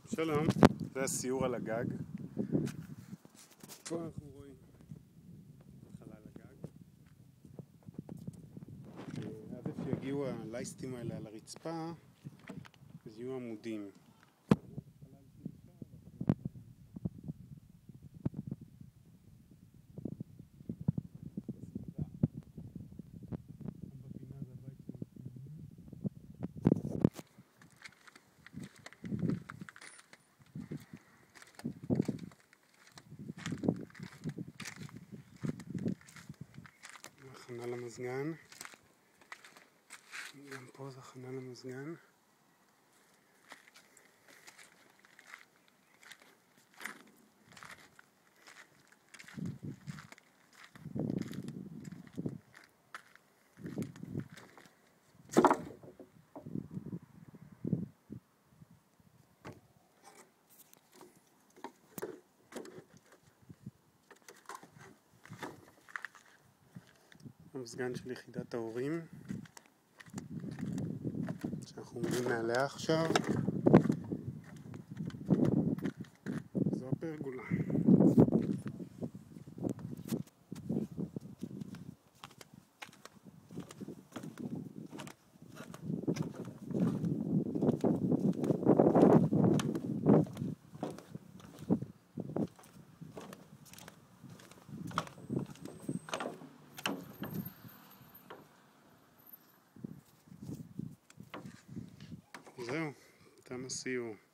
שלום, זה הסיור על הגג. פה אנחנו רואים חלל הגג. עד איפה יגיעו הלייסטים האלה על הרצפה, אז יהיו עמודים. הכנה למזגן, גם פה זה הכנה למזגן. המזגן של יחידת ההורים שאנחנו עומדים מעליה עכשיו. זו הפרגולה. זהו, תם הסיור.